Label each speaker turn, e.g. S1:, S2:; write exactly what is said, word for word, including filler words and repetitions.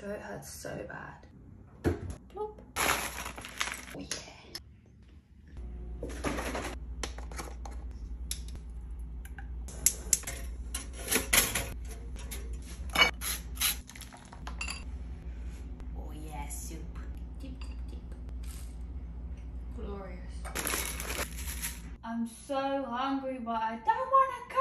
S1: throat hurts so bad. Plop. Oh yeah. Oh yeah, soup. Deep, deep, deep. Glorious. I'm so hungry, but I don't want to